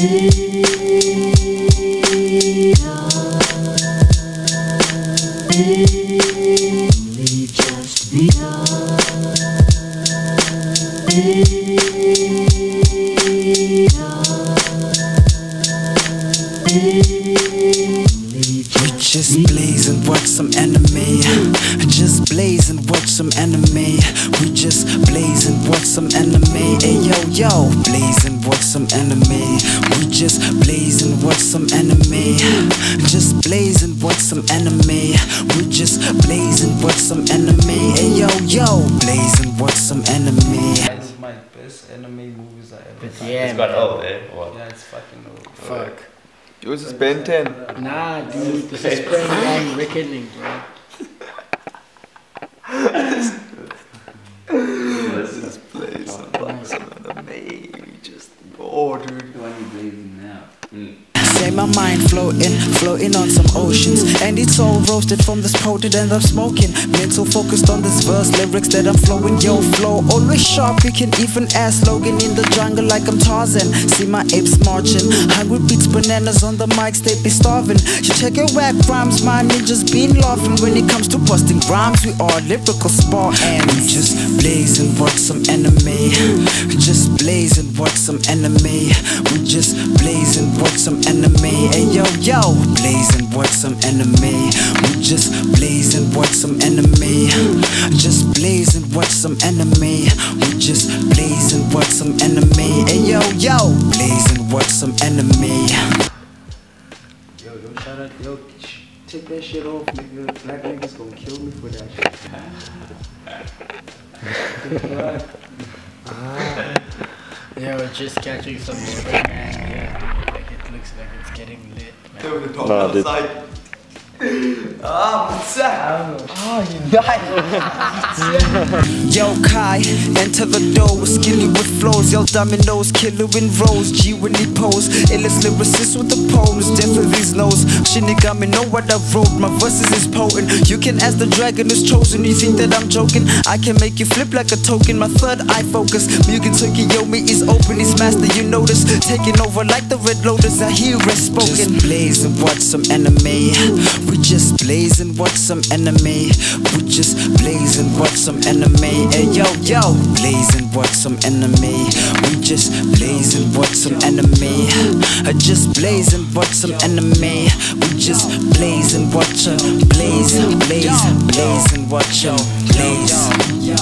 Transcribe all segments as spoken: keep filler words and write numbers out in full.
Only just begun. We just blaze and watch some enemy. Just blaze and watch some enemy. We just blaze and watch some enemy. Hey yo yo, blaze and watch some enemy. We just blaze and watch some enemy. Just blaze and watch some enemy. We just blaze and watch some enemy. Hey yo yo, blaze and watch some enemy. It's my best anime movies I ever But seen. yeah, It's got man. old, eh? What? Yeah, it's fucking old. Fuck. Yours is Ben ten. Nah, dude, this is Spring Gang Reckoning, bro. Let's play some some anime. We just oh, dude. Why are you blazing now? Mm. Say my mind floating, floating on some oceans. And it's all roasted from this potent and I'm smoking. Mental focused on this verse, lyrics that I'm flowing. Yo, flow, always sharp, you can even ask Logan in the jungle like I'm Tarzan. See my apes marching, hungry beats, bananas on the mics, they be starving. You check your whack rhymes, my ninjas been laughing. When it comes to busting rhymes, we are lyrical spar. And we just blaze and watch some enemy. Just blaze and watch some enemy. We just blaze and watch some enemy. Hey yo yo, blaze and watch some enemy. We just blaze and watch some enemy. Just blaze and watch some enemy. We just blaze and watch some enemy. Hey yo yo, blaze and watch some enemy. Yo, yo, shout out, yo, sh take that shit off, nigga. Black niggas gonna kill me for that shit. Yo, just catching some Spring Gang, yeah. Like it looks like it's getting lit, man. Over the top No, of the dude. side. Ah, what's that? Oh, you died. Yo Kai, enter the door, skinny with flows, yo dominoes, killer in rows, G when he pose, illest lyricist with the poems, death of these knows, Shinigami know what I wrote, my verses is potent, you can ask the dragon who's chosen, you think that I'm joking, I can make you flip like a token, my third eye focus, Mugen Tokyo-me is open, he's master, you notice, taking over like the Red Lotus, I hear it spoken. Just blaze and watch some enemy, we just blaze and watch some enemy, we just blaze and watch some enemy. Hey yo yo, blaze and watch some enemy. We just blaze and watch some enemy. I just blaze and watch some enemy. We just blaze and watch 'em. Blaze, blaze, blaze and watch 'em. Blaze.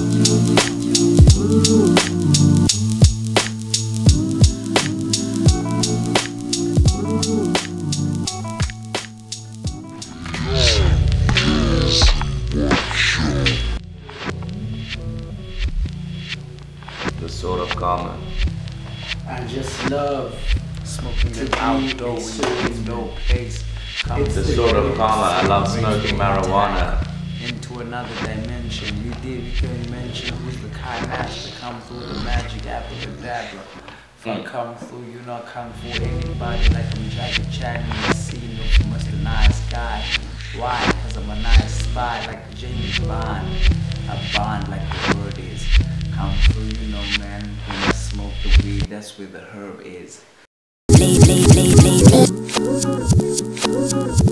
The Sword of Karma. I just love smoking the outdoor with no place. Come The Sword of Karma. I love smoking marijuana. into another dimension. You did, you can mention who's the Kai Master. Come through the magic abracadabra. From come through, you not come through anybody like I'm Jackie Chan in the scene. Look, you must a nice guy. Why? Cause I'm a nice spy like James Bond. A bond like the word is. Come through, you know, man. When you smoke the weed, that's where the herb is. Blaze, blaze, blaze, blaze, blaze.